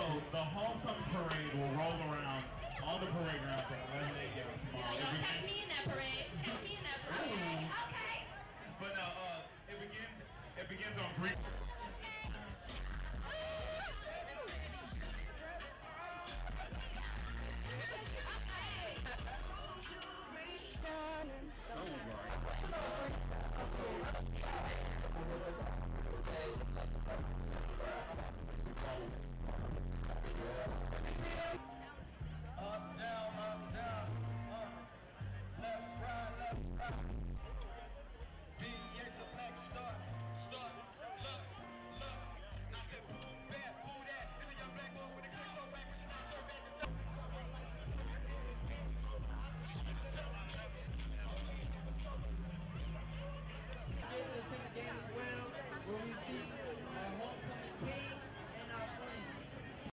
So the homecoming parade will roll around on the parade grounds at 11 a.m. tomorrow. Y'all catch me in that parade. Catch me in that parade. Okay. But it begins on Greek.